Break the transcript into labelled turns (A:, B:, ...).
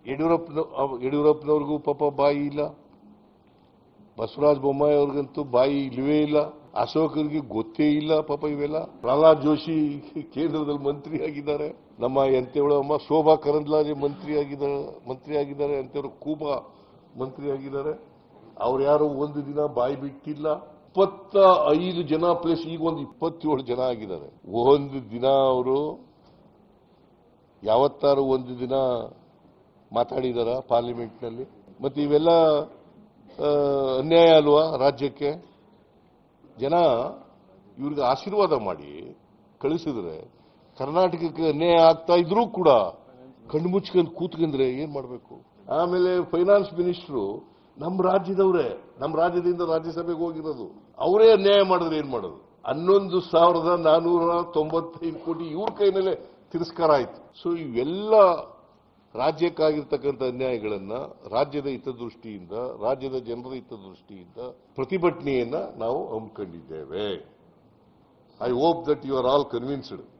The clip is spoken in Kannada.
A: ಯಡಿಯೂರಪ್ಪನವ್ರಿಗೂ ಪಾಪ ಬಾಯಿ ಇಲ್ಲ, ಬಸವರಾಜ ಬೊಮ್ಮಾಯಿ ಅವ್ರಿಗಂತೂ ಬಾಯಿ ಇಲ್ಲವೇ ಇಲ್ಲ, ಅಶೋಕರಿಗೆ ಗೊತ್ತೇ ಇಲ್ಲ ಪಾಪ ಇವೆಲ್ಲ. ಪ್ರಹ್ಲಾದ್ ಜೋಶಿ ಕೇಂದ್ರದಲ್ಲಿ ಮಂತ್ರಿ ಆಗಿದ್ದಾರೆ, ನಮ್ಮ ಎಂತೆವಳು ಅಮ್ಮ ಶೋಭಾ ಕರಂದ್ಲಾಜೆ ಮಂತ್ರಿ ಆಗಿದ್ದಾರೆ, ಎಂತೆಯವರು ಕೂಬಾ ಮಂತ್ರಿ ಆಗಿದ್ದಾರೆ. ಅವ್ರು ಯಾರು ಒಂದು ದಿನ ಬಾಯಿ ಬಿಟ್ಟಿಲ್ಲ. 25 ಜನ ಪ್ಲಸ್ ಈಗ ಒಂದು 27 ಜನ ಆಗಿದ್ದಾರೆ. ಒಂದು ದಿನ ಅವರು ಯಾವತ್ತಾರು ಒಂದು ದಿನ ಮಾತಾಡಿದಾರ ಪಾರ್ಲಿಮೆಂಟ್ನಲ್ಲಿ? ಮತ್ತೆ ಇವೆಲ್ಲ ಅನ್ಯಾಯ ಅಲ್ವಾ ರಾಜ್ಯಕ್ಕೆ? ಜನ ಇವ್ರಿಗೆ ಆಶೀರ್ವಾದ ಮಾಡಿ ಕಳಿಸಿದ್ರೆ ಕರ್ನಾಟಕಕ್ಕೆ ಅನ್ಯಾಯ ಆಗ್ತಾ ಇದ್ರೂ ಕೂಡ ಕಣ್ಣು ಮುಚ್ಕೊಂಡು ಕೂತ್ಕೊಂಡ್ರೆ ಏನ್ ಮಾಡಬೇಕು? ಆಮೇಲೆ ಫೈನಾನ್ಸ್ ಮಿನಿಸ್ಟ್ರು ನಮ್ಮ ರಾಜ್ಯದವರೇ, ನಮ್ಮ ರಾಜ್ಯದಿಂದ ರಾಜ್ಯಸಭೆಗೆ ಹೋಗಿರೋದು, ಅವರೇ ಅನ್ಯಾಯ ಮಾಡಿದ್ರೆ ಏನ್ ಮಾಡೋದು? 11,495 ಕೋಟಿ ಇವ್ರ ಕೈನಲ್ಲೇ ತಿರಸ್ಕಾರ ಆಯ್ತು. ಸೊ ಇವೆಲ್ಲ ರಾಜ್ಯಕ್ಕಾಗಿರ್ತಕ್ಕಂಥ ಅನ್ಯಾಯಗಳನ್ನ ರಾಜ್ಯದ ಹಿತದೃಷ್ಟಿಯಿಂದ, ರಾಜ್ಯದ ಜನರ ಹಿತದೃಷ್ಟಿಯಿಂದ ಪ್ರತಿಭಟನೆಯನ್ನ ನಾವು ಹಮ್ಮಿಕೊಂಡಿದ್ದೇವೆ. I hope that you are all convinced.